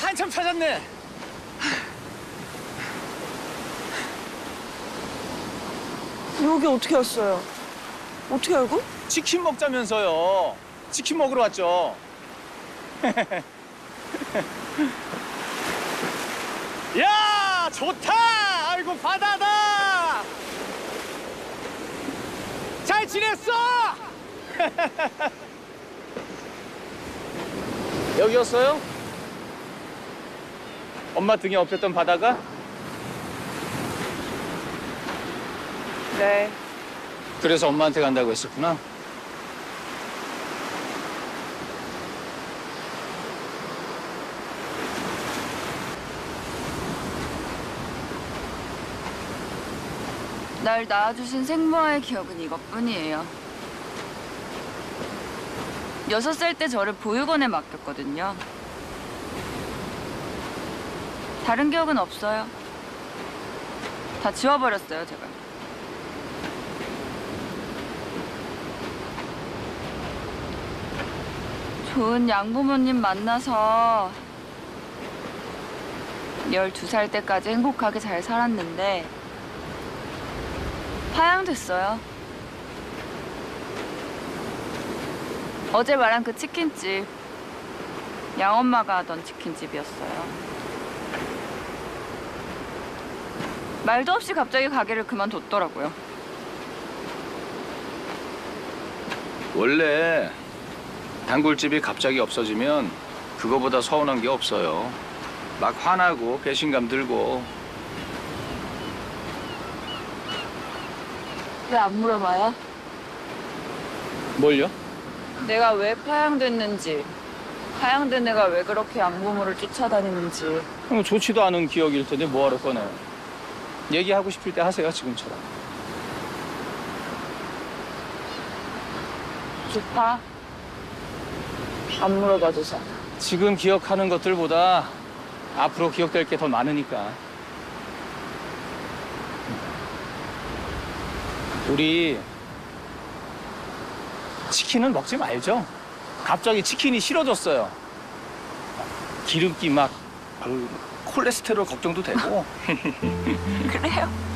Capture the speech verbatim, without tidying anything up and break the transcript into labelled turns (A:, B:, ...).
A: 한참 찾았네.
B: 여기 어떻게 왔어요? 어떻게 알고?
A: 치킨 먹자면서요. 치킨 먹으러 왔죠. 야, 좋다. 아이고, 바다다. 잘 지냈어? 여기였어요? 엄마 등에 업혔던 바다가?
B: 네.
A: 그래서 엄마한테 간다고 했었구나.
C: 날 낳아주신 생모와의 기억은 이것뿐이에요. 여섯 살 때 저를 보육원에 맡겼거든요. 다른 기억은 없어요. 다 지워버렸어요, 제가. 좋은 양부모님 만나서 열두 살 때까지 행복하게 잘 살았는데 파양됐어요. 어제 말한 그 치킨집, 양엄마가 하던 치킨집이었어요. 말도 없이 갑자기 가게를 그만뒀더라고요.
A: 원래 단골집이 갑자기 없어지면 그거보다 서운한 게 없어요. 막 화나고 배신감 들고.
C: 왜 안 물어봐요?
A: 뭘요?
C: 내가 왜 파양됐는지, 파양된 애가 왜 그렇게 양부모를 쫓아다니는지.
A: 뭐 좋지도 않은 기억일 텐데 뭐하러 꺼내요. 얘기하고 싶을 때 하세요, 지금처럼.
C: 좋다. 안 물어봐줘서.
A: 지금 기억하는 것들보다 앞으로 기억될 게 더 많으니까. 우리 치킨은 먹지 말죠. 갑자기 치킨이 싫어졌어요. 기름기 막 콜레스테롤 걱정도 되고.
C: 그래요?